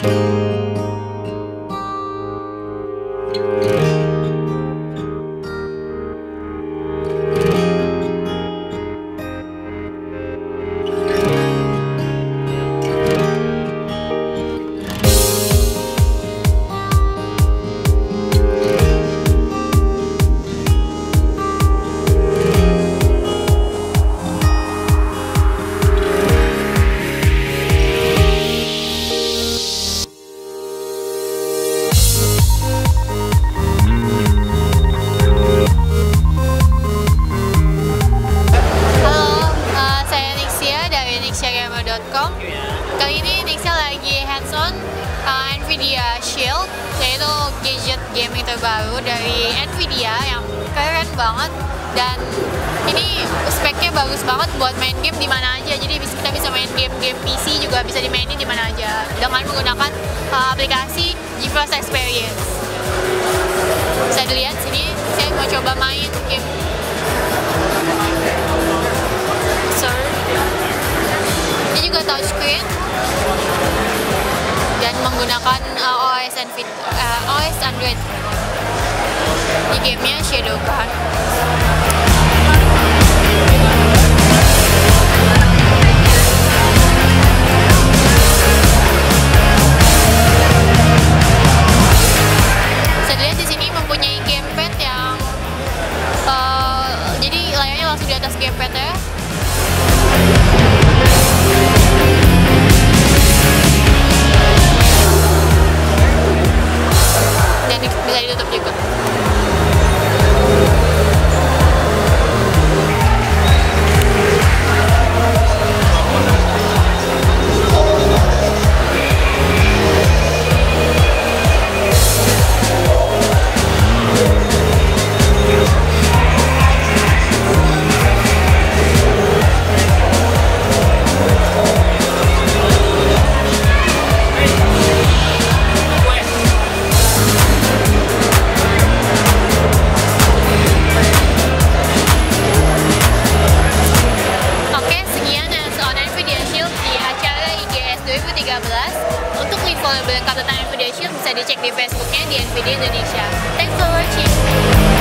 Kali ini Nixia lagi hands-on Nvidia Shield, yaitu gadget gaming terbaru dari Nvidia yang keren banget, dan ini speknya bagus banget buat main game di mana aja. Jadi kita bisa main game PC juga bisa dimainin di mana aja dengan menggunakan aplikasi GeForce Experience. Bisa dilihat sini, saya mau coba main game. Ini juga touchscreen dan menggunakan OS Android. Ini gamenya Shadowgun. Bisa dilihat di sini mempunyai gamepad yang jadi layarnya langsung di atas gamepad ya. Dan bisa ditutup juga. Untuk link follow kartu Nvidia Shield bisa dicek di Facebooknya di Nvidia Indonesia. Thanks for watching.